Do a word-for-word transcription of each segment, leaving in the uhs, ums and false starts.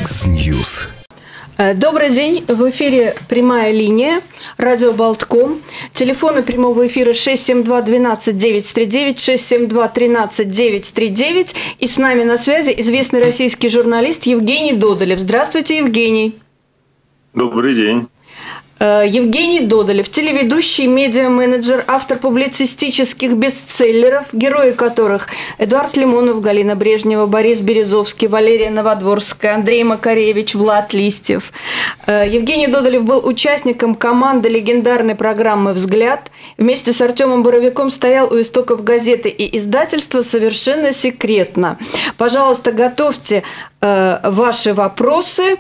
X-News. Добрый день. В эфире прямая линия. Радио Болтком. Телефоны прямого эфира шесть семь два двенадцать девять три девять, шесть семь два тринадцать девять три девять. И с нами на связи известный российский журналист Евгений Додолев. Здравствуйте, Евгений. Добрый день. Евгений Додолев, телеведущий, медиа-менеджер, автор публицистических бестселлеров, герои которых Эдуард Лимонов, Галина Брежнева, Борис Березовский, Валерия Новодворская, Андрей Макаревич, Влад Листьев. Евгений Додолев был участником команды легендарной программы «Взгляд». Вместе с Артемом Боровиком стоял у истоков газеты и издательства «Совершенно секретно». Пожалуйста, готовьте ваши вопросы.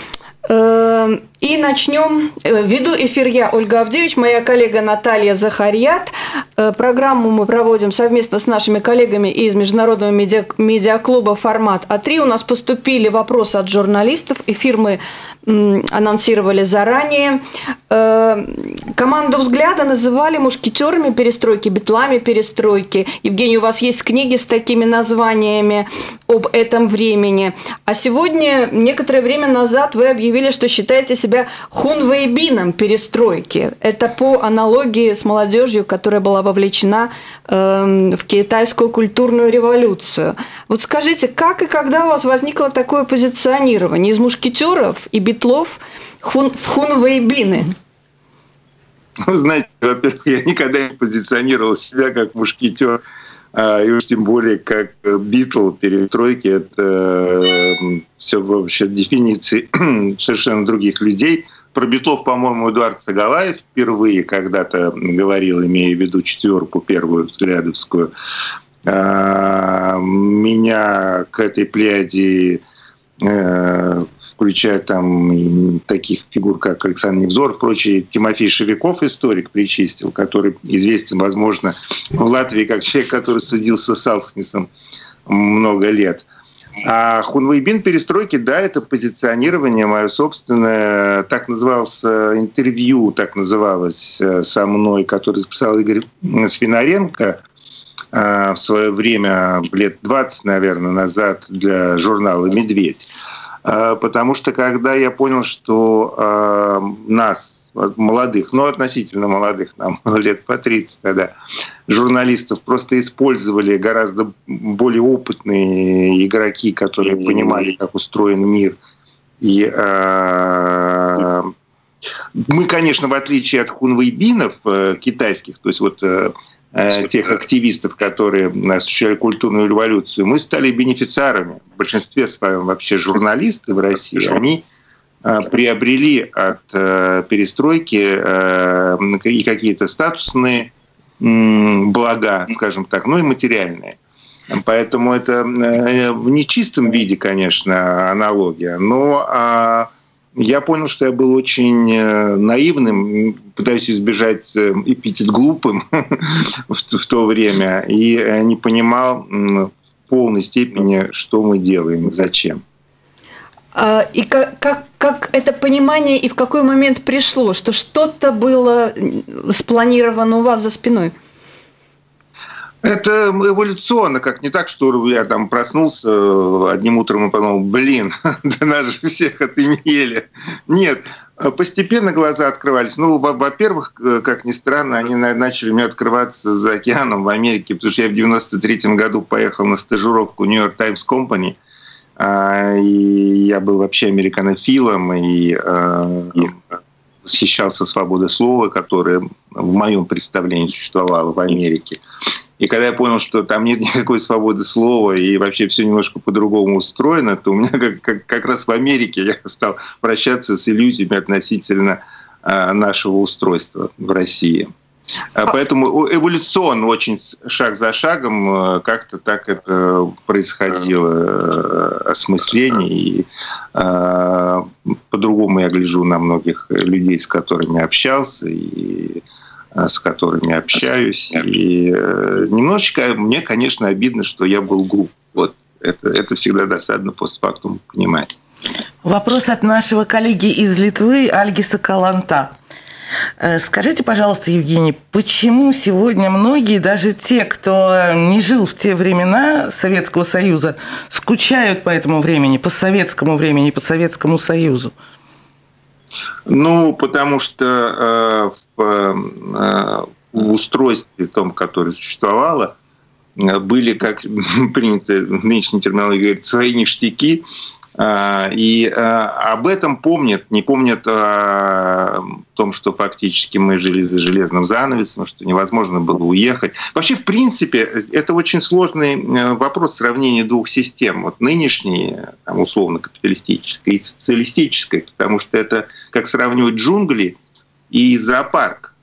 И начнем. Веду эфир я, Ольга Авдевич, моя коллега Наталья Захарьят. Программу мы проводим совместно с нашими коллегами из международного медиа, медиаклуба «Формат А три». У нас поступили вопросы от журналистов. Эфир мы анонсировали заранее. Команду «Взгляда» называли мушкетерами перестройки, битлами перестройки. Евгений, у вас есть книги с такими названиями об этом времени. А сегодня, некоторое время назад, вы объявили, что считаете себя хунвейбином перестройки. Это по аналогии с молодежью, которая была вовлечена э, в китайскую культурную революцию. Вот скажите, как и когда у вас возникло такое позиционирование из мушкетеров и битлов хун, в хунвейбины? Ну, знаете, во-первых, я никогда не позиционировал себя как мушкетер, и уж тем более как битл перестройки. Это все вообще дефиниции совершенно других людей. Про битлов, по-моему, Эдуард Сагалаев впервые когда-то говорил, имея в виду четверку первую взглядовскую. Меня к этой плеяде, включая там таких фигур, как Александр Невзоров, прочие, Тимофей Шевиков, историк, причистил, который известен, возможно, в Латвии как человек, который судился с Алкснисом много лет. А хунвейбин перестройки, да, это позиционирование мое собственное. Так называлось интервью, так называлось со мной, которое записал Игорь Свинаренко в свое время, лет двадцать, наверное, назад для журнала «Медведь». Потому что когда я понял, что э, нас, молодых, ну относительно молодых, нам лет по тридцать тогда, журналистов просто использовали гораздо более опытные игроки, которые понимали, как устроен мир. И э, мы, конечно, в отличие от хунвейбинов э, китайских, то есть вот э, тех активистов, которые осуществляли культурную революцию, мы стали бенефициарами. В большинстве своем вообще журналисты в России, они приобрели от перестройки и какие-то статусные блага, скажем так, ну и материальные. Поэтому это в нечистом виде, конечно, аналогия, но я понял, что я был очень наивным, пытаюсь избежать эпитет глупым в то время, и не понимал в полной степени, что мы делаем, зачем. И как, как, как это понимание и в какой момент пришло, что что-то было спланировано у вас за спиной? Это эволюционно, как не так, что я там проснулся одним утром и подумал, блин, да нас же всех отымели. Нет, постепенно глаза открывались. Ну, во-первых, как ни странно, они начали мне открываться за океаном в Америке, потому что я в девяносто третьем году поехал на стажировку в New York Times Company, и я был вообще американофилом, и восхищался свободой слова, которая в моем представлении существовала в Америке. И когда я понял, что там нет никакой свободы слова и вообще все немножко по-другому устроено, то у меня как, как, как раз в Америке я стал прощаться с иллюзиями относительно э, нашего устройства в России. Поэтому эволюционно, очень шаг за шагом, как-то так это происходило, осмысление. И э, по-другому я гляжу на многих людей, с которыми общался, и с которыми общаюсь. И э, немножечко мне, конечно, обидно, что я был глуп. Вот это, это всегда досадно постфактум понимать. Вопрос от нашего коллеги из Литвы Альгиса Каланта. Скажите, пожалуйста, Евгений, почему сегодня многие, даже те, кто не жил в те времена Советского Союза, скучают по этому времени, по советскому времени, по Советскому Союзу? Ну, потому что э, в, э, в устройстве том, которое существовало, были, как принято в нынешней терминологии говорить, свои ништяки. И об этом помнят, не помнят о том, что фактически мы жили за железным занавесом, что невозможно было уехать. Вообще, в принципе, это очень сложный вопрос сравнения двух систем. Вот нынешней, там, условно, капиталистической и социалистической, потому что это как сравнивать джунгли и зоопарк.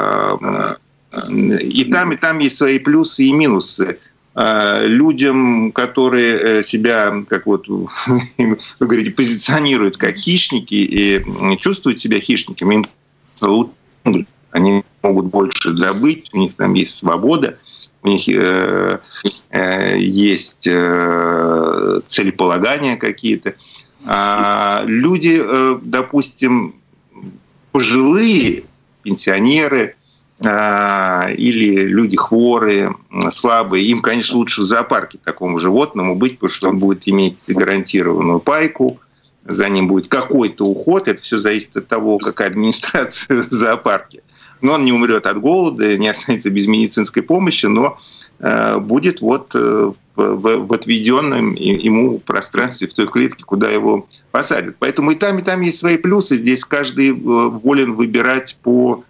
И там, и там есть свои плюсы и минусы. Людям, которые себя, как вот вы говорите, позиционируют как хищники и чувствуют себя хищниками, им лучше, они могут больше добыть, у них там есть свобода, у них э, э, есть э, целеполагания какие-то. А люди, э, допустим, пожилые, пенсионеры, или люди хворые, слабые, им, конечно, лучше в зоопарке такому животному быть, потому что он будет иметь гарантированную пайку, за ним будет какой-то уход, это все зависит от того, какая администрация в зоопарке. Но он не умрет от голода, не останется без медицинской помощи, но будет вот в отведенном ему пространстве, в той клетке, куда его посадят. Поэтому и там, и там есть свои плюсы. Здесь каждый волен выбирать по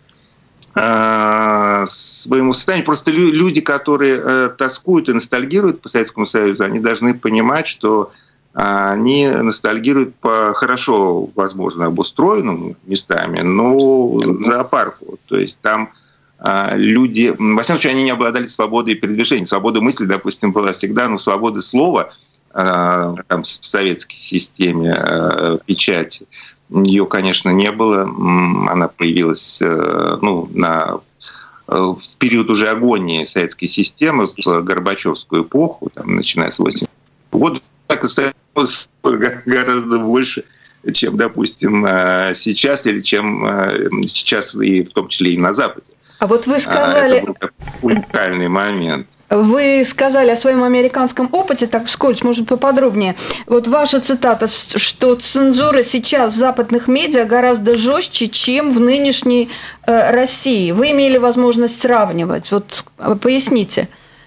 своему состоянию. Просто люди, которые тоскуют и ностальгируют по Советскому Союзу, они должны понимать, что они ностальгируют по хорошо, возможно, обустроенным местами, но зоопарку. То есть там люди, во всяком случае, они не обладали свободой передвижения. Свобода мысли, допустим, была всегда, но свобода слова там, в советской системе печати, ее, конечно, не было. Она появилась ну, на, в период уже агонии советской системы, в Горбачевскую эпоху, там, начиная с восьмидесятых годов. Так осталось гораздо больше, чем, допустим, сейчас, или чем сейчас, и в том числе и на Западе. А вот вы сказали... Это был уникальный момент. Вы сказали о своем американском опыте, так вскользь, может, поподробнее. Вот ваша цитата, что цензура сейчас в западных медиа гораздо жестче, чем в нынешней э, России. Вы имели возможность сравнивать. Вот поясните.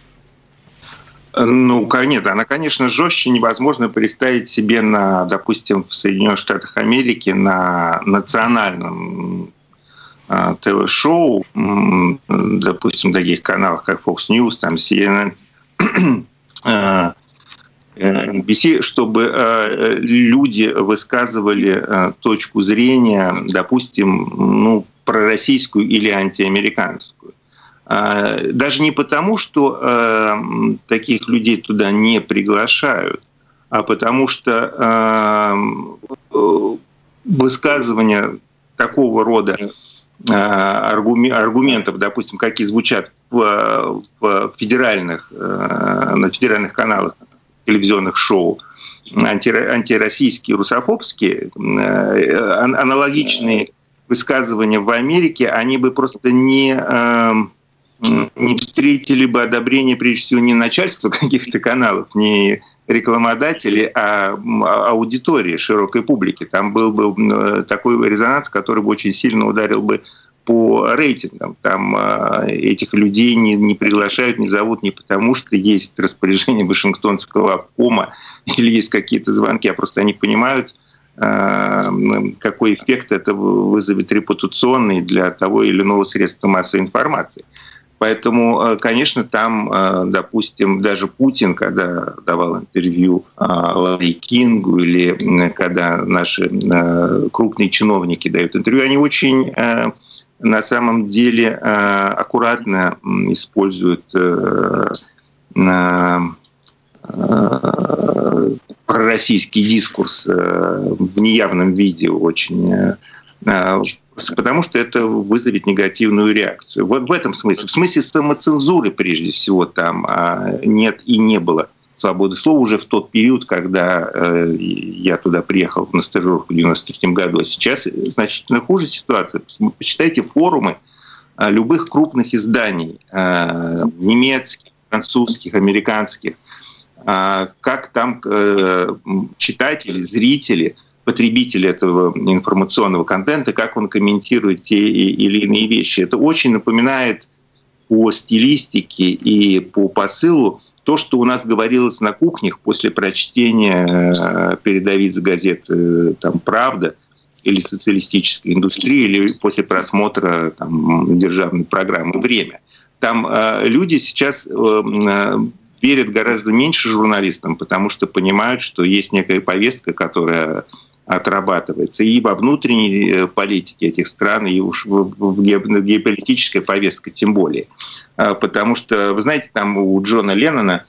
Ну, нет, она, конечно, жестче. Невозможно представить себе, на, допустим, в Соединенных Штатах Америки на национальном ТВ-шоу, допустим, таких каналах, как Fox News, там, си эн эн, эн би си, чтобы люди высказывали точку зрения, допустим, ну, пророссийскую или антиамериканскую. Даже не потому, что таких людей туда не приглашают, а потому что высказывания такого рода аргументов, допустим, какие звучат в, в федеральных, на федеральных каналах телевизионных шоу, анти, антироссийские, русофобские, аналогичные высказывания в Америке, они бы просто не, не встретили бы одобрения, прежде всего, не начальства каких-то каналов, не рекламодателей, а аудитории, широкой публики. Там был бы такой резонанс, который бы очень сильно ударил бы по рейтингам. Там этих людей не, не приглашают, не зовут не потому, что есть распоряжение Вашингтонского обкома или есть какие-то звонки, а просто они понимают, какой эффект это вызовет репутационный для того или иного средства массовой информации. Поэтому, конечно, там, допустим, даже Путин, когда давал интервью Ларри Кингу, или когда наши крупные чиновники дают интервью, они очень на самом деле аккуратно используют пророссийский дискурс в неявном виде очень, потому что это вызовет негативную реакцию. Вот в этом смысле. В смысле самоцензуры, прежде всего, там нет и не было свободы слова уже в тот период, когда э, я туда приехал на стажировку в девяносто третьем году. А сейчас значительно хуже ситуация. Почитайте форумы э, любых крупных изданий, э, немецких, французских, американских, э, как там э, читатели, зрители, потребители этого информационного контента, как он комментирует те или иные вещи. Это очень напоминает по стилистике и по посылу то, что у нас говорилось на кухнях после прочтения передовиц газет там, «Правда» или «Социалистическая индустрия», или после просмотра там, державной программы «Время». Там э, люди сейчас э, верят гораздо меньше журналистам, потому что понимают, что есть некая повестка, которая отрабатывается и во внутренней политике этих стран, и уж в геополитической повестке тем более. Потому что, вы знаете, там у Джона Леннона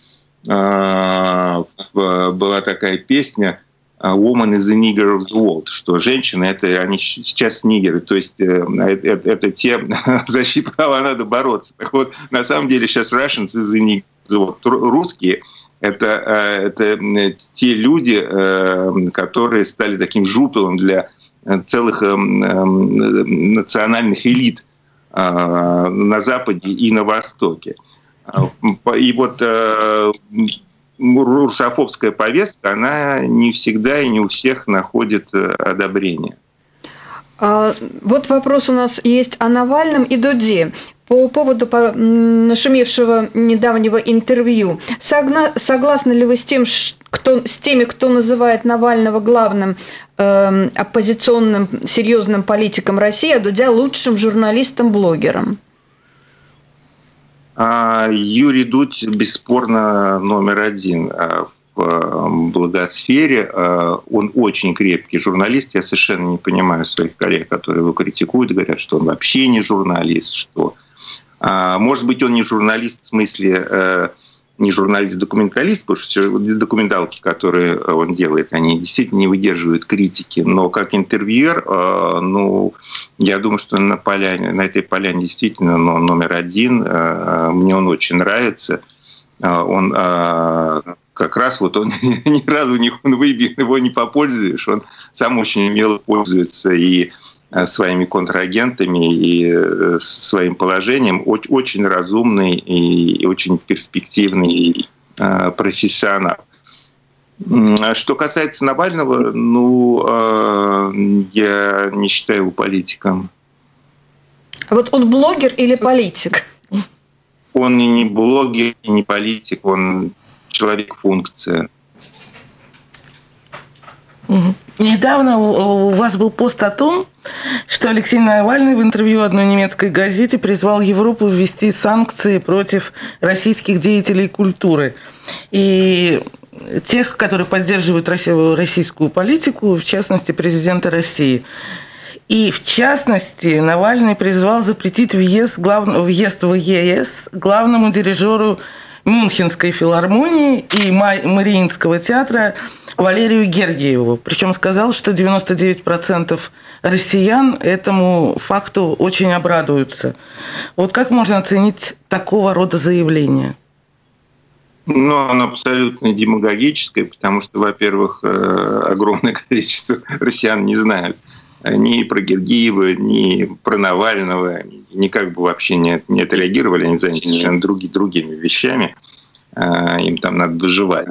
была такая песня «Woman is the nigger of the world», что женщины — это они сейчас нигеры, то есть это, это те, за чьи права надо бороться. Так вот, на самом деле сейчас Russians is the nigger of the world. Русские — Это, это те люди, которые стали таким жупелом для целых национальных элит на Западе и на Востоке. И вот русофобская повестка, она не всегда и не у всех находит одобрение. Вот вопрос у нас есть о Навальном и Дуде. По поводу нашумевшего недавнего интервью. Согласны ли вы с, тем, кто, с теми, кто называет Навального главным э, оппозиционным серьезным политиком России, а Дудя лучшим журналистом-блогером? Юрий Дудь бесспорно номер один в благосфере. Он очень крепкий журналист. Я совершенно не понимаю своих коллег, которые его критикуют, говорят, что он вообще не журналист, что... Может быть, он не журналист в смысле, не журналист-документалист, потому что документалки, которые он делает, они действительно не выдерживают критики. Но как интервьюер, ну, я думаю, что на, поляне, на этой поляне действительно он номер один. Мне он очень нравится. Он как раз вот он ни разу не выбил, его не попользуешь. Он сам очень умело пользуется и своими контрагентами и своим положением. Очень разумный и очень перспективный профессионал. Что касается Навального, ну, я не считаю его политиком. А вот он блогер или политик? Он и не блогер, и не политик, он человек-функция. Угу. Недавно у вас был пост о том, что Алексей Навальный в интервью одной немецкой газете призвал Европу ввести санкции против российских деятелей культуры и тех, которые поддерживают российскую политику, в частности, президента России. И, в частности, Навальный призвал запретить въезд, глав... въезд в ЕС главному дирижеру Мюнхенской филармонии и Мариинского театра Валерию Гергиеву. Причем сказал, что девяносто девять процентов россиян этому факту очень обрадуются. Вот как можно оценить такого рода заявление? Ну, оно абсолютно демагогическое, потому что, во-первых, огромное количество россиян не знают ни про Гергиева, ни про Навального, никак бы вообще не, не отреагировали, они заняты совершенно другими, другими вещами, им там надо выживать.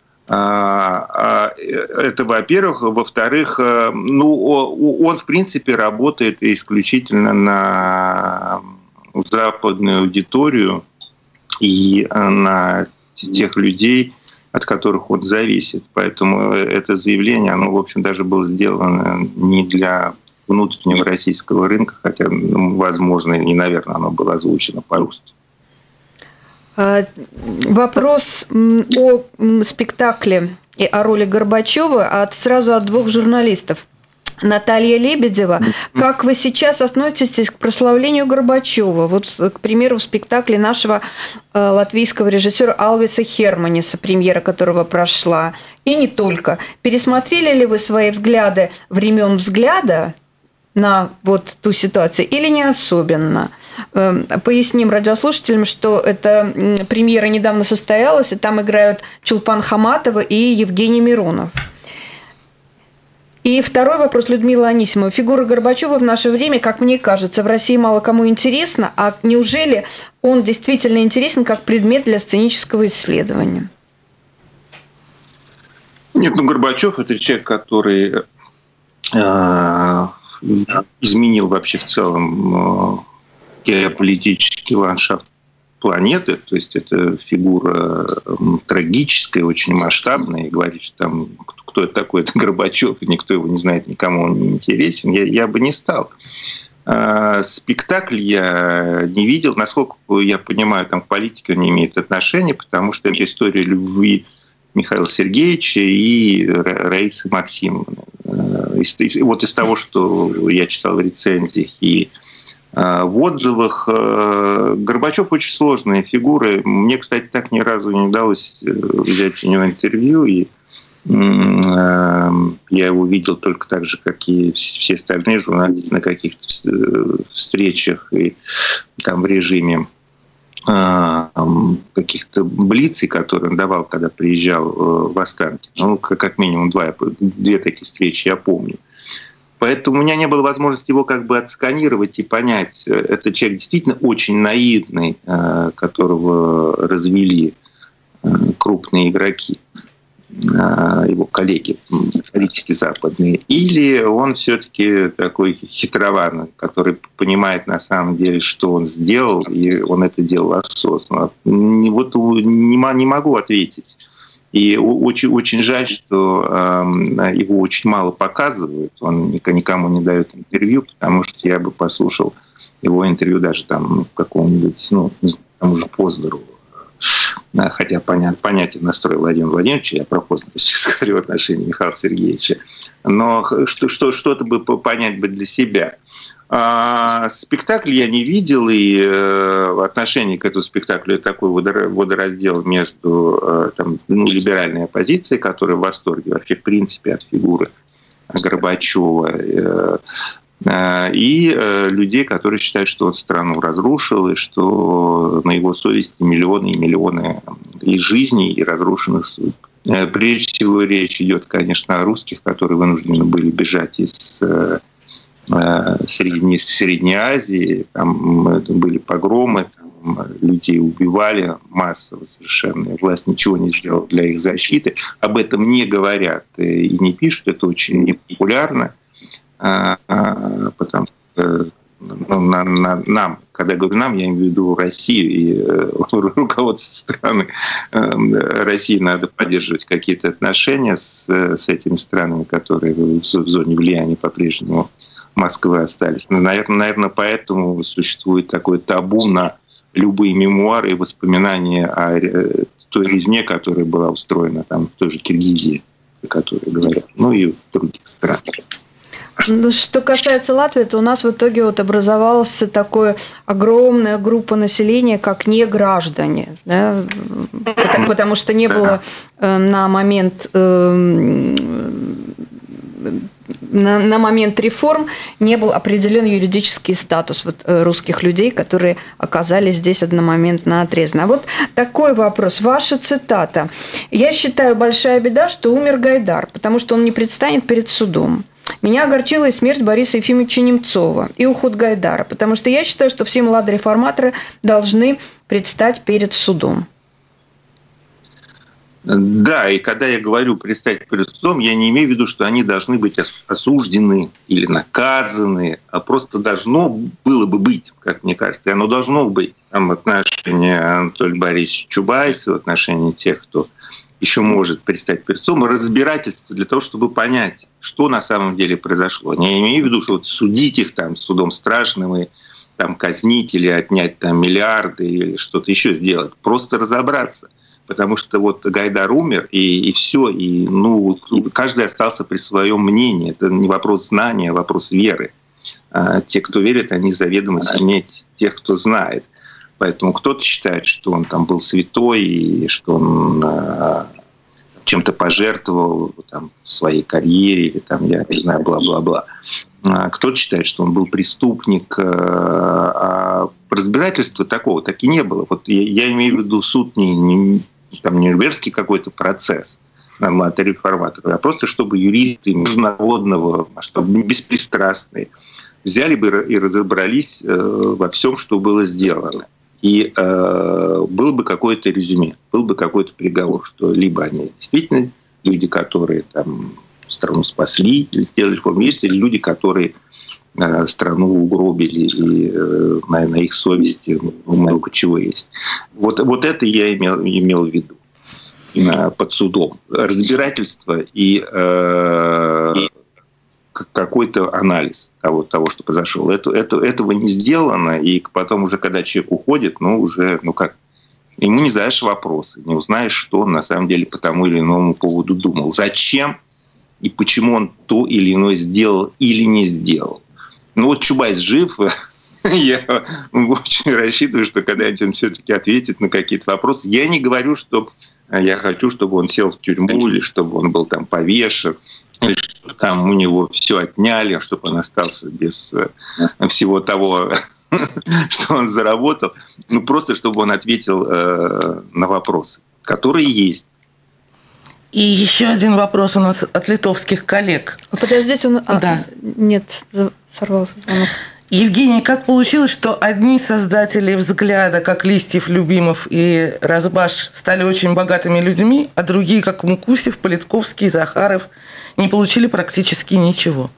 Это, во-первых. Во-вторых, ну, он, в принципе, работает исключительно на западную аудиторию и на тех людей, от которых он зависит. Поэтому это заявление, оно, в общем, даже было сделано не для внутреннего российского рынка, хотя, ну, возможно, и, наверное, оно было озвучено по-русски. Вопрос о спектакле и о роли Горбачева от, сразу от двух журналистов. Наталья Лебедева. Как вы сейчас относитесь к прославлению Горбачева? Вот, к примеру, в спектакле нашего э, латвийского режиссера Алвиса Херманиса, премьера которого прошла. И не только. Пересмотрели ли вы свои взгляды времен взгляда на вот ту ситуацию или не особенно? Поясним радиослушателям, что эта премьера недавно состоялась, и там играют Чулпан Хаматова и Евгений Миронов. И второй вопрос Людмилы Анисимовой. Фигура Горбачева в наше время, как мне кажется, в России мало кому интересна. А неужели он действительно интересен как предмет для сценического исследования? Нет, ну Горбачев – это человек, который э, изменил вообще в целом э, геополитический ландшафт планеты, то есть это фигура трагическая, очень масштабная, и говорить, что там кто это такой, это Горбачев, и никто его не знает, никому он не интересен, я, я бы не стал. А, спектакль я не видел, насколько я понимаю, там к политике он не имеет отношения, потому что это история любви Михаила Сергеевича и Раисы Максимовны. Вот из того, что я читал в рецензиях и в отзывах, Горбачев очень сложная фигура. Мне, кстати, так ни разу не удалось взять у него интервью, и я его видел только так же, как и все остальные журналисты на каких-то встречах и там в режиме каких-то блицей, которые он давал, когда приезжал в Останкино. Ну, как минимум два, две такие встречи я помню. Поэтому у меня не было возможности его как бы отсканировать и понять. Это человек действительно очень наивный, которого развели крупные игроки, его коллеги политики западные, или он все-таки такой хитрованный, который понимает на самом деле, что он сделал, и он это делал осознанно. Вот не могу ответить. И очень, очень жаль, что его очень мало показывают, он никому не дает интервью, потому что я бы послушал его интервью даже там в каком-нибудь, ну, тому же Познеру. Хотя понятен настрой Владимира Владимировича, я про Познера сейчас говорю в отношении Михаила Сергеевича, но что, что, что-то бы понять бы для себя. А, спектакль я не видел, и э, в отношении к этому спектаклю такой водораздел между там, ну, либеральной оппозицией, которая в восторге вообще в принципе от фигуры Горбачева, э, э, и э, людей, которые считают, что он страну разрушил, и что на его совести миллионы и миллионы и жизней, и разрушенных судеб. Прежде всего речь идет, конечно, о русских, которые вынуждены были бежать из Средней, Средней Азии, там были погромы, там людей убивали массово совершенно, власть ничего не сделала для их защиты. Об этом не говорят и не пишут, это очень непопулярно, потому что ну, на, на, нам, когда я говорю нам, я имею в виду Россию и руководство страны России, надо поддерживать какие-то отношения с, с этими странами, которые в зоне влияния по-прежнему Москвы остались. Наверное, наверное, поэтому существует такое табу на любые мемуары и воспоминания о той резне, которая была устроена там, в той же Киргизии, о которой говорят, ну и в других странах. Что касается Латвии, то у нас в итоге вот образовалась такая огромная группа населения, как неграждане, да? потому, потому что не было э, на момент э, на, на момент реформ не был определен юридический статус вот, русских людей, которые оказались здесь одномоментно отрезаны. А вот такой вопрос. Ваша цитата. «Я считаю, большая беда, что умер Гайдар, потому что он не предстанет перед судом. Меня огорчила и смерть Бориса Ефимовича Немцова, и уход Гайдара, потому что я считаю, что все молодые реформаторы должны предстать перед судом». Да, и когда я говорю «предстать перед судом», я не имею в виду, что они должны быть осуждены или наказаны, а просто должно было бы быть, как мне кажется, оно должно быть там, в отношении Анатолия Борисовича Чубайса, в отношении тех, кто еще может предстать перед судом, разбирательство для того, чтобы понять, что на самом деле произошло. Я не имею в виду, что вот судить их там судом страшным и там, казнить или отнять там, миллиарды или что-то еще сделать. Просто разобраться. Потому что вот Гайдар умер, и, и все, и ну, каждый остался при своем мнении. Это не вопрос знания, а вопрос веры. А те, кто верит, они заведомо сильнее тех, кто знает. Поэтому кто-то считает, что он там был святой, и что он а, чем-то пожертвовал там, в своей карьере, или там, я не знаю, бла-бла-бла. А кто-то считает, что он был преступник, а разбирательства такого так и не было. Вот я, я имею в виду суд не, не там, Нюрнбергский какой-то процесс над реформаторами, а просто чтобы юристы международного масштаба, беспристрастные, взяли бы и разобрались во всем, что было сделано. И э, был бы какое-то резюме, был бы какой-то приговор, что либо они действительно люди, которые там страну спасли или сделали реформу, есть или люди, которые э, страну угробили, и э, на, на их совести много чего есть. Вот, вот это я имел, имел в виду именно под судом. Разбирательство и, э, и какой-то анализ того, того что произошло. Это, это, этого не сделано, и потом уже, когда человек уходит, ну, уже, ну как, ему не задаешь вопросы, не узнаешь, что он на самом деле по тому или иному поводу думал. Зачем и почему он то или иное сделал или не сделал. Ну вот Чубайс жив, я очень рассчитываю, что когда-нибудь он все-таки ответит на какие-то вопросы. Я не говорю, что я хочу, чтобы он сел в тюрьму, или чтобы он был там повешен, или что там у него все отняли, чтобы он остался без всего того, что он заработал. Ну, просто чтобы он ответил э, на вопросы, которые есть. И еще один вопрос у нас от литовских коллег. Подождите, он... Да. А, нет, сорвался звонок. Евгений, как получилось, что одни создатели «Взгляда», как Листьев, Любимов и Разбаш, стали очень богатыми людьми, а другие, как Мукусев, Политковский, Захаров, не получили практически ничего?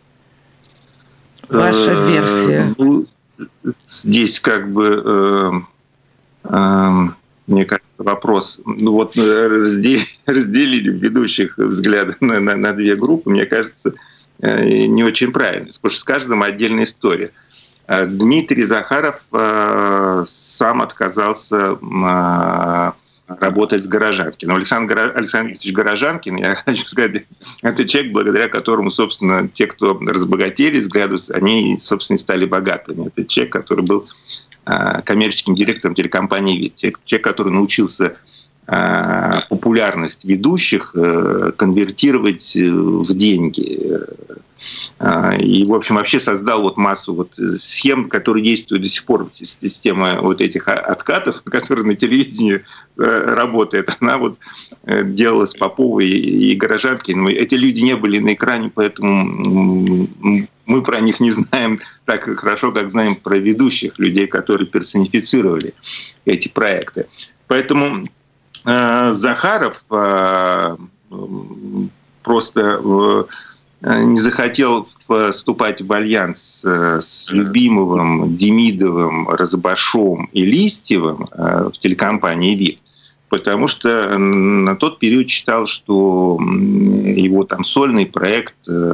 Ваша версия. Здесь как бы, мне кажется, вопрос. Ну вот разделили, разделили ведущих «Взгляда» на, на, на две группы, мне кажется, не очень правильно, потому что с каждым отдельная история. Дмитрий Захаров сам отказался работать с Горожанкиным. Александр Александрович Горожанкин, я хочу сказать, это человек, благодаря которому, собственно, те, кто разбогатели с градус, они, собственно, и стали богатыми. Это человек, который был коммерческим директором телекомпании «Вид». Человек, который научился популярность ведущих конвертировать в деньги. И, в общем, вообще создал вот массу вот схем, которые действуют до сих пор. Система вот этих откатов, которая на телевидении работает, она вот делалась Поповой и Горожанкиным. Эти люди не были на экране, поэтому мы про них не знаем так хорошо, как знаем про ведущих, людей, которые персонифицировали эти проекты. Поэтому Захаров просто не захотел вступать в альянс с Любимовым, Демидовым, Разбашом и Листьевым в телекомпании «Вид», потому что на тот период считал, что его там сольный проект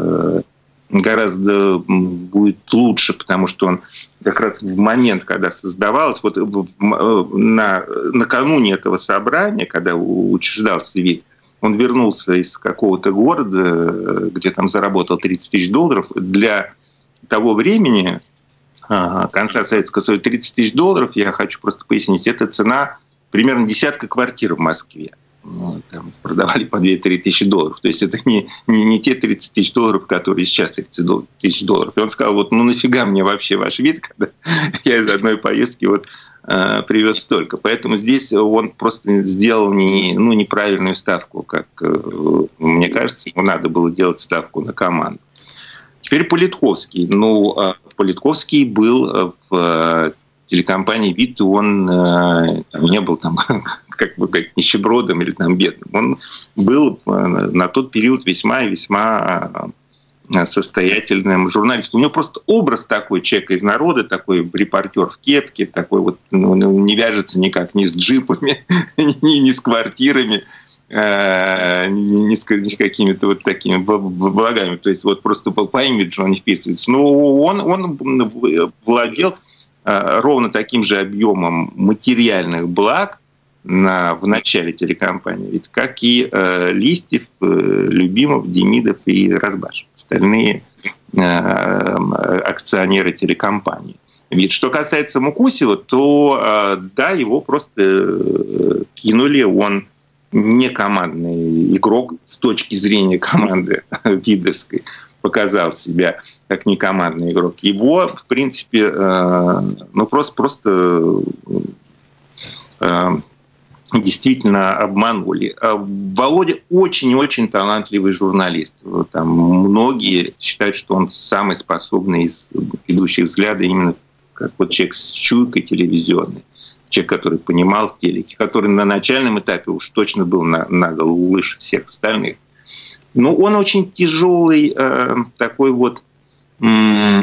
гораздо будет лучше, потому что он как раз в момент, когда создавалось, вот на, накануне этого собрания, когда учреждался «Вид», он вернулся из какого-то города, где там заработал тридцать тысяч долларов. Для того времени, конца Советского Союза, тридцать тысяч долларов, я хочу просто пояснить, это цена примерно десятка квартир в Москве. Ну, там продавали по две-три тысячи долларов. То есть это не, не, не те тридцать тысяч долларов, которые сейчас тридцать тысяч долларов. И он сказал, вот ну нафига мне вообще ваш «Вид», когда я из одной поездки вот, э, привез столько. Поэтому здесь он просто сделал не, ну, неправильную ставку, как э, мне кажется, ему надо было делать ставку на команду. Теперь Политковский. Ну, э, Политковский был в телекомпании «Вид», он э, там, не был там как бы как нищебродом или там бедным. Он был на тот период весьма и весьма состоятельным журналистом. У него просто образ такой человека из народа, такой репортер в кепке, такой вот ну, не вяжется никак ни с джипами, ни, ни с квартирами, э, ни, с, ни с какими-то вот такими благами. То есть вот просто по имиджу он не вписывается. Но он, он владел ровно таким же объемом материальных благ на, в начале телекомпании, ведь как и э, Листьев, э, Любимов, Демидов и Разбаш, остальные э, акционеры телекомпании. Ведь что касается Мукусева, то э, да, его просто э, кинули, он не командный игрок с точки зрения команды видовской. показал себя как некомандный игрок. Его, в принципе, ну просто, просто действительно обманули. Володя очень и очень талантливый журналист. Там многие считают, что он самый способный из ведущих взгляда именно как вот человек с чуйкой телевизионной. Человек, который понимал в телеке, который на начальном этапе уж точно был на, на голову выше всех остальных. Но он очень тяжелый э, такой вот м-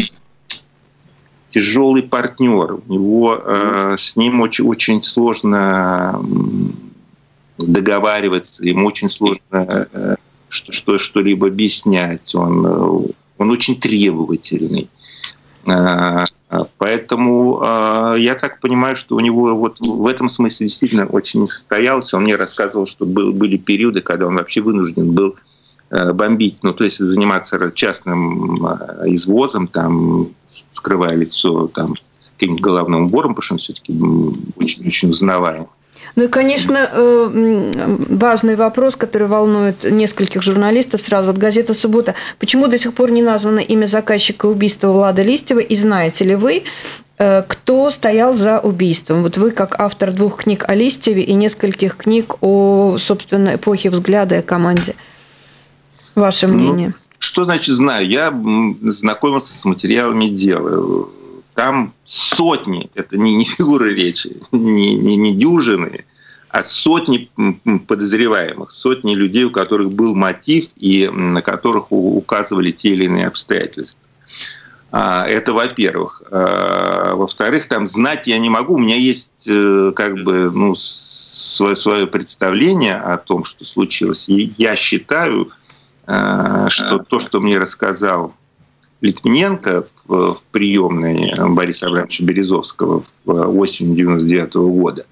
тяжелый партнер. У него э, с ним очень, очень сложно договариваться, ему очень сложно э, что, что, что-либо объяснять. Он, э, он очень требовательный. Э, поэтому э, я так понимаю, что у него вот в этом смысле действительно очень состоялся. Он мне рассказывал, что был, были периоды, когда он вообще вынужден был бомбить, ну, то есть заниматься частным извозом, там, скрывая лицо там, каким-нибудь головным убором, потому что он все-таки очень-очень узнаваем. Ну и, конечно, важный вопрос, который волнует нескольких журналистов сразу. Вот газета «Суббота». Почему до сих пор не названо имя заказчика убийства Влада Листьева? И знаете ли вы, кто стоял за убийством? Вот вы, как автор двух книг о Листьеве и нескольких книг о, собственно, эпохе «Взгляда» и команде. Ваше мнение? Ну, что значит знаю? Я знакомился с материалами дела. Там сотни, это не, не фигуры речи, не, не, не дюжины, а сотни подозреваемых, сотни людей, у которых был мотив и на которых указывали те или иные обстоятельства. Это во-первых. Во-вторых, там знать я не могу. У меня есть как бы ну, свое, свое представление о том, что случилось. И я считаю, что то, что мне рассказал Литвиненко в приемной Бориса Абрамовича Березовского в осенью девяносто девятого года,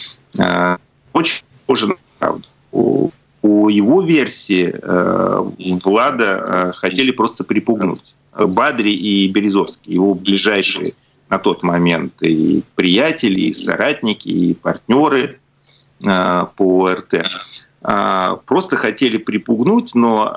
очень похоже на правду. По его версии Влада хотели просто припугнуть. Бадри и Березовский, его ближайшие на тот момент и приятели, и соратники, и партнеры по РТ, просто хотели припугнуть, но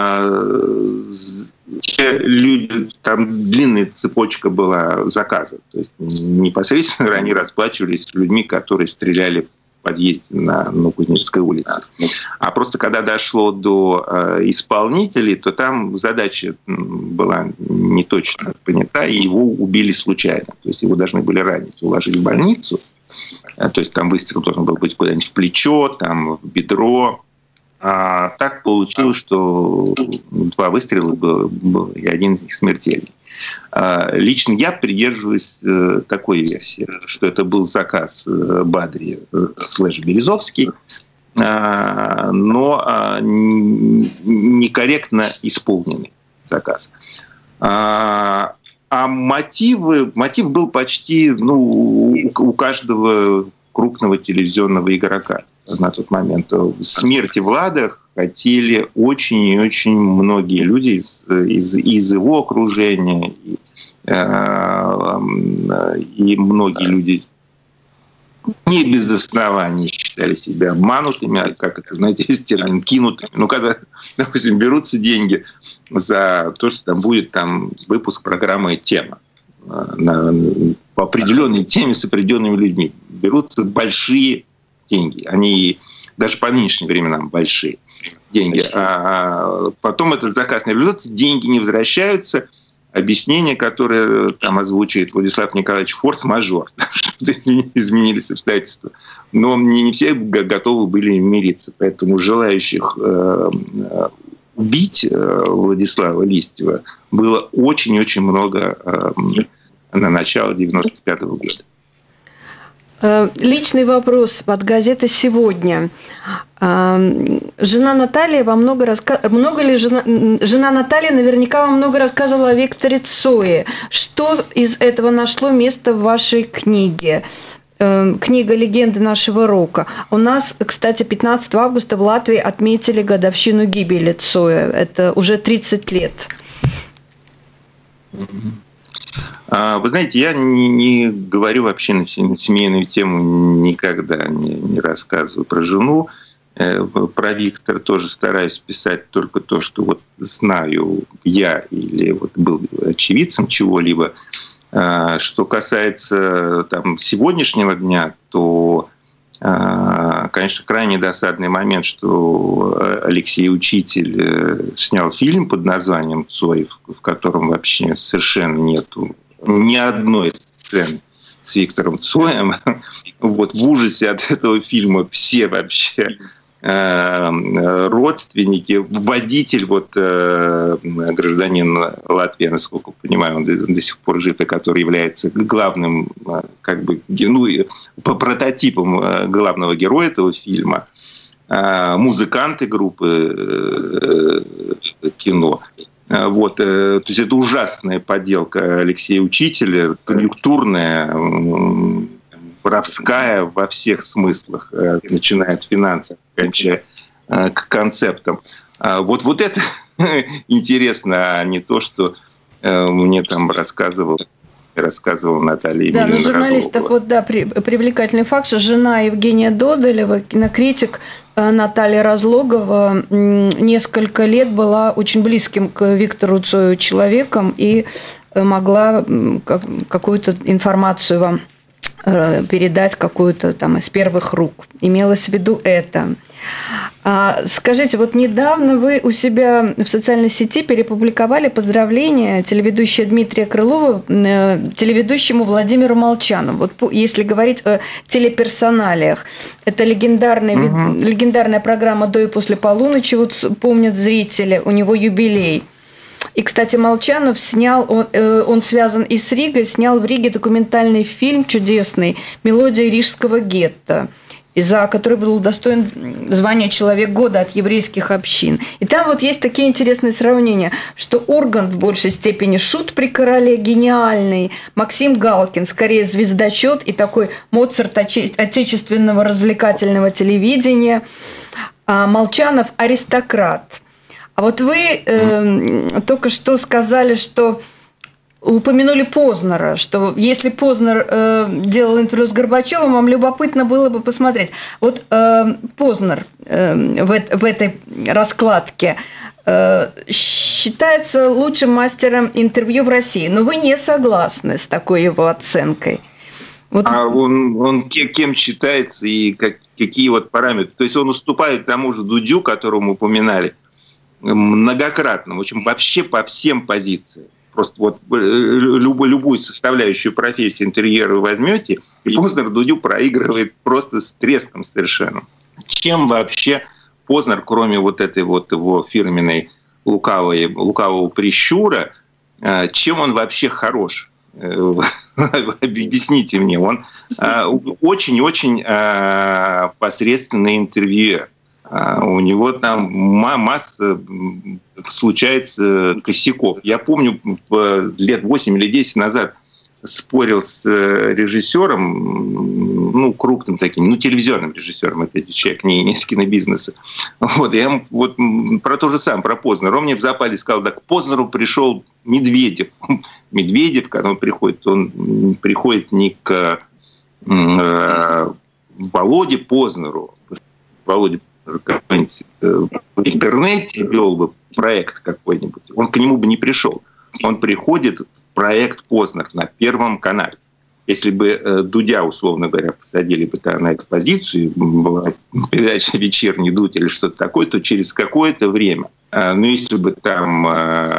люди, там длинная цепочка была заказов. То есть непосредственно они расплачивались с людьми, которые стреляли в подъезде на, на Кузнецкой улице. А просто когда дошло до исполнителей, то там задача была не точно понята, и его убили случайно. То есть его должны были ранить, уложить в больницу. То есть там выстрел должен был быть куда-нибудь в плечо, там в бедро. А так получилось, что два выстрела было, было и один из них смертельный. А лично я придерживаюсь такой версии, что это был заказ Бадри слэш Березовский, но некорректно исполненный заказ. А мотивы, мотив был почти ну, у каждого крупного телевизионного игрока на тот момент. Смерти Влада хотели очень и очень многие люди из, из, из его окружения, и, э, и многие люди не без оснований считали себя обманутыми, как это, знаете, есть термин, кинутыми. Ну, когда, допустим, берутся деньги за то, что там будет там, выпуск программы «Тема» на, по определенной теме с определенными людьми. Берутся большие деньги. Они даже по нынешним временам большие деньги. А потом этот заказ не реализуется, деньги не возвращаются. Объяснение, которое там озвучивает Владислав Николаевич, форс-мажор, что изменились обстоятельства. Но не, не все готовы были мириться. Поэтому желающих э, убить э, Владислава Листьева было очень-очень много э, на начало девяносто пятого года. Личный вопрос от газеты «Сегодня». Жена Наталья вам много рассказывала, много ли жена, жена Наталья наверняка вам много рассказывала о Викторе Цое. Что из этого нашло место в вашей книге? Книга «Легенды нашего рока». У нас, кстати, пятнадцатого августа в Латвии отметили годовщину гибели Цоя. Это уже тридцать лет. Вы знаете, я не, не говорю вообще на семейную тему, никогда не, не рассказываю про жену. Про Виктора тоже стараюсь писать только то, что вот знаю я или вот был очевидцем чего-либо. Что касается там, сегодняшнего дня, то, конечно, крайне досадный момент, что Алексей Учитель снял фильм под названием «Цой», в котором вообще совершенно нету ни одной сцены с Виктором Цоем. Вот в ужасе от этого фильма все вообще родственники, водитель, вот гражданин Латвии, насколько понимаю, он до сих пор жив, и который является главным, как бы, ну, по прототипам главного героя этого фильма, музыканты группы кино. Вот, то есть это ужасная подделка Алексея Учителя, конъюнктурная, воровская во всех смыслах, начиная от финансов, кончая к концептам. Вот, вот это интересно, а не то, что мне там рассказывал, рассказывала Наталья Да, Емельяновна но журналистов, Разлогова. вот, да, при, привлекательный факт, что жена Евгения Додолева, кинокритик Наталья Разлогова, несколько лет была очень близким к Виктору Цою человеком и могла какую-то информацию вам передать, какую-то там из первых рук. Имелось в виду это. А, скажите, вот недавно вы у себя в социальной сети перепубликовали поздравления телеведущего Дмитрия Крылова э, телеведущему Владимиру Молчанову. Вот если говорить о телеперсоналиях, это легендарная, угу. легендарная программа «До и после полуночи», вот помнят зрители, у него юбилей. И, кстати, Молчанов снял, он, э, он связан и с Ригой, снял в Риге документальный фильм чудесный «Мелодия рижского гетто», за который был удостоен звания «Человек года» от еврейских общин. И там вот есть такие интересные сравнения, что Ургант в большей степени шут при короле, гениальный, Максим Галкин скорее звездочет и такой Моцарт отечественного развлекательного телевидения, а Молчанов – аристократ. А вот вы э, только что сказали, что упомянули Познера, что если Познер э, делал интервью с Горбачевым, вам любопытно было бы посмотреть. Вот э, Познер э, в, в этой раскладке э, считается лучшим мастером интервью в России, но вы не согласны с такой его оценкой. Вот. А он, он кем считается и как, какие вот параметры? То есть он уступает тому же Дудю, которого мы упоминали, многократно, в общем, вообще по всем позициям. Просто вот любую, любую составляющую профессии интерьера вы возьмете, и Познер Дудю проигрывает просто с треском совершенно. Чем вообще Познер, кроме вот этой вот его фирменной лукавой, лукавого прищура, чем он вообще хорош? Объясните мне. Он очень-очень посредственный интервьюер. У него там масса случается косяков. Я помню, лет восемь или десять назад спорил с режиссером, ну, крупным таким, ну, телевизионным режиссером, это человек не, не из кинобизнеса. Вот, я ему вот про то же самое, про Познера. Он мне в запале сказал, да, к Познеру пришел Медведев. Медведев, когда он приходит, он приходит не к э, Володе Познеру. Володя какой-нибудь в интернете вел бы проект какой-нибудь, он к нему бы не пришел. Он приходит в проект Познер на Первом канале. Если бы Дудя, условно говоря, посадили бы на экспозицию, была передача «Вечерний Дудь» или что-то такое, то через какое-то время, ну, если бы там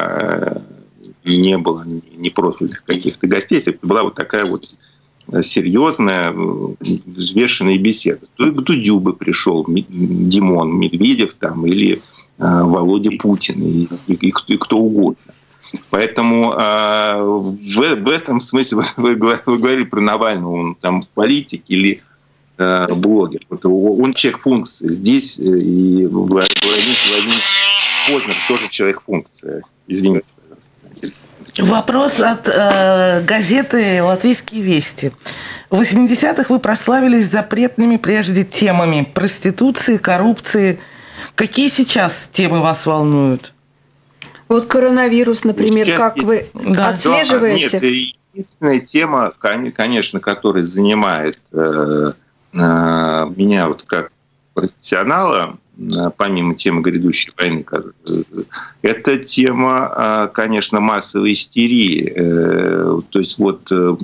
не было непрофильных каких-то гостей, если бы была вот такая вот серьезная, взвешенная беседа, то и к Дудю бы пришел Димон Медведев там, или э, Володя Путин, и, и, и, и кто угодно. Поэтому э, в, в этом смысле вы, вы говорили про Навального, он там политик или э, блогер. Он человек-функция. Здесь и Владимир Владимирович Познер тоже человек-функция. Извините. Вопрос от э, газеты «Латвийские вести». В восьмидесятых вы прославились запретными прежде темами проституции, коррупции. Какие сейчас темы вас волнуют? Вот коронавирус, например, сейчас как вы да. отслеживаете? Нет, единственная тема, конечно, которая занимает э, э, меня вот как профессионала, помимо темы грядущей войны, это тема, конечно, массовой истерии. То есть вот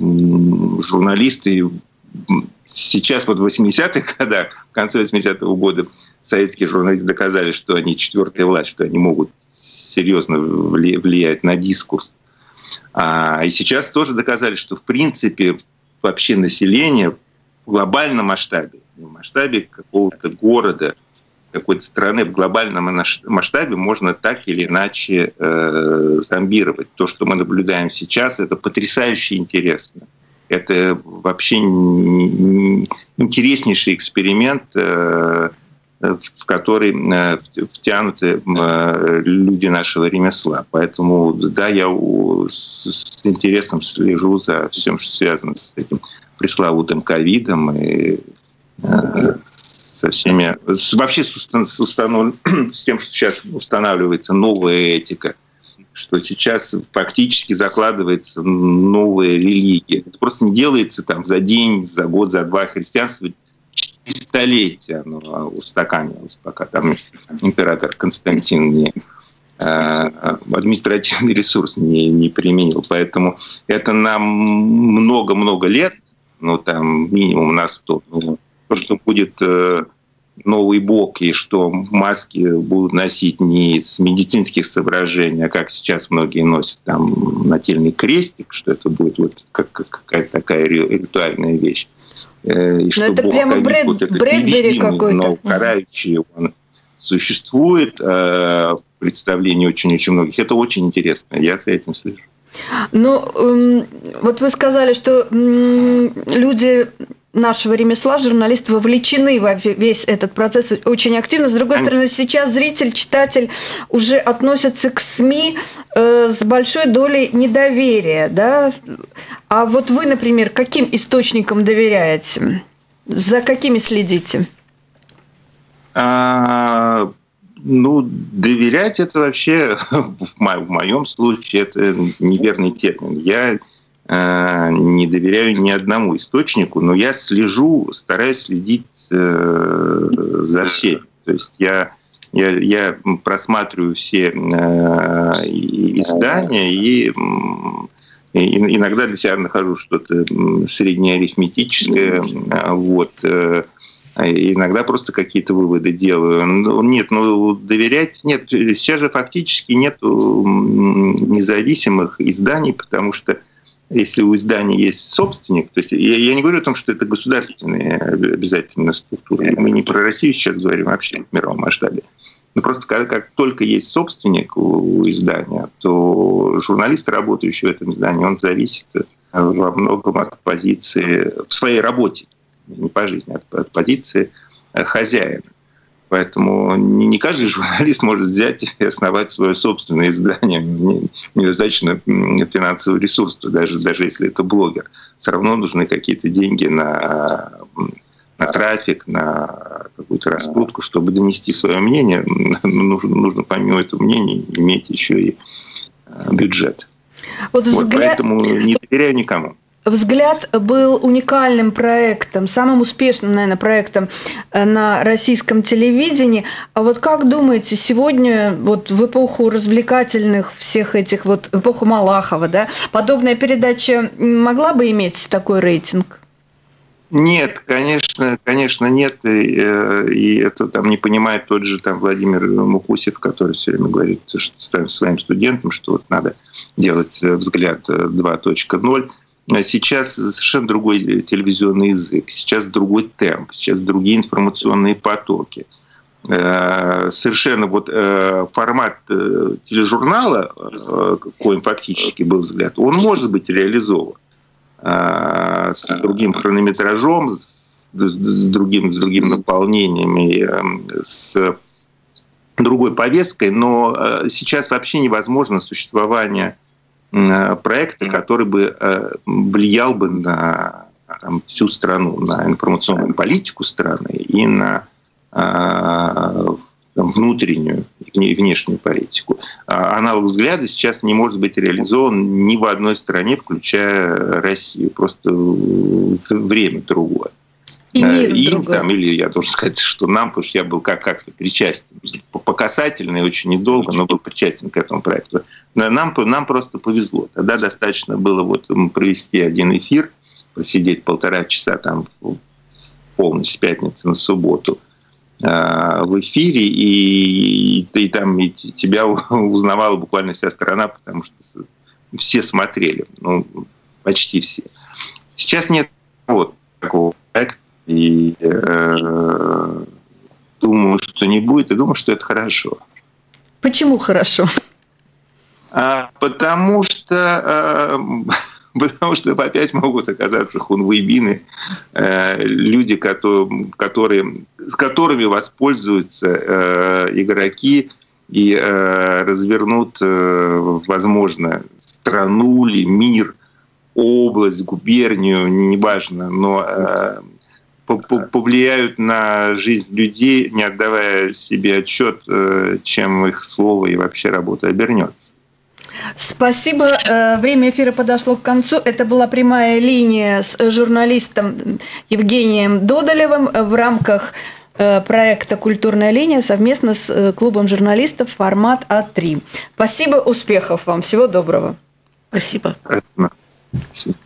журналисты сейчас вот в восьмидесятых годах, в конце восьмидесятого года советские журналисты доказали, что они четвертая власть, что они могут серьезно влиять на дискурс. И сейчас тоже доказали, что в принципе вообще население в глобальном масштабе, в масштабе какого-то города, какой-то страны, в глобальном масштабе можно так или иначе э, зомбировать. То, что мы наблюдаем сейчас, это потрясающе интересно. Это вообще интереснейший эксперимент, э, в который э, втянуты э, люди нашего ремесла. Поэтому, да, я с, с интересом слежу за всем, что связано с этим пресловутым ковидом и э, со всеми, с, вообще с, с, установ, с тем, что сейчас устанавливается новая этика, что сейчас фактически закладывается новая религия. Это просто не делается там за день, за год, за два. Христианство столетия оно устаканилось, пока там император Константин не административный ресурс не, не применил. Поэтому это нам много-много лет, ну там минимум на сто. Ну, то, что будет новый бог, и что маски будут носить не с медицинских соображений, а как сейчас многие носят там нательный крестик, что это будет вот как, какая-то такая ритуальная вещь. И что это бог прямо бред, вот этот Брэдбери какой-то. Но карающий он существует в представлении очень-очень многих. Это очень интересно. Я за этим слежу. Ну, вот вы сказали, что люди нашего ремесла, журналисты, вовлечены во весь этот процесс очень активно. С другой стороны, сейчас зритель, читатель уже относятся к СМИ э, с большой долей недоверия, да? А вот вы, например, каким источникам доверяете? За какими следите? А, ну, доверять это вообще, в моем случае, это неверный термин. Я не доверяю ни одному источнику, но я слежу, стараюсь следить э, за всеми. То есть я, я, я просматриваю все э, издания и, и иногда для себя нахожу что-то среднеарифметическое. Вот. Иногда просто какие-то выводы делаю. Нет, ну доверять нет. Сейчас же фактически нет независимых изданий, потому что если у издания есть собственник, то есть я, я не говорю о том, что это государственные обязательно структуры. Мы не про Россию сейчас говорим вообще в мировом масштабе. Но просто как, как только есть собственник у, у издания, то журналист, работающий в этом издании, он зависит во многом от позиции в своей работе, не по жизни, а от, от позиции хозяина. Поэтому не каждый журналист может взять и основать свое собственное издание. Недостаточно финансового ресурса, даже, даже если это блогер. Все равно нужны какие-то деньги на, на трафик, на какую-то раскрутку, чтобы донести свое мнение. Нужно, нужно помимо этого мнения иметь еще и бюджет. Вот взгляд... вот, поэтому не доверяю никому. «Взгляд» был уникальным проектом, самым успешным, наверное, проектом на российском телевидении. А вот как думаете, сегодня, вот в эпоху развлекательных всех этих, вот в эпоху Малахова, да, подобная передача могла бы иметь такой рейтинг? Нет, конечно, конечно нет. И, и это там не понимает тот же там Владимир Мукусев, который все время говорит что, своим студентам, что вот надо делать «Взгляд два точка ноль». Сейчас совершенно другой телевизионный язык, сейчас другой темп, сейчас другие информационные потоки. Совершенно вот формат тележурнала, коим фактически был «Взгляд», он может быть реализован с другим хронометражом, с другим, с другим наполнением и с другой повесткой, но сейчас вообще невозможно существование проекта, который бы влиял бы на там, всю страну, на информационную политику страны и на там, внутреннюю и внешнюю политику. Аналог «Взгляда» сейчас не может быть реализован ни в одной стране, включая Россию. Просто время другое. И мир им, другой. там, или я должен сказать, что нам, потому что я был как- как-то причастен. По касательно и очень недолго, но был причастен к этому проекту. Нам, нам просто повезло. Тогда достаточно было вот провести один эфир, посидеть полтора часа там в полночь с пятницы на субботу в эфире, и, и, и там и тебя узнавала буквально вся страна, потому что все смотрели, ну, почти все. Сейчас нет вот такого проекта, и э, думаю, что не будет, и думаю, что это хорошо. Почему хорошо? А, потому что... Э, Потому что опять могут оказаться хунвейбины, э, люди, которые, которые, с которыми воспользуются э, игроки и э, развернут, э, возможно, страну или мир, область, губернию, неважно, но э, повлияют на жизнь людей, не отдавая себе отчет, э, чем их слово и вообще работа обернется. Спасибо. Время эфира подошло к концу. Это была прямая линия с журналистом Евгением Додолевым в рамках проекта «Культурная линия» совместно с клубом журналистов «Формат А три». Спасибо, успехов вам. Всего доброго. Спасибо. Спасибо.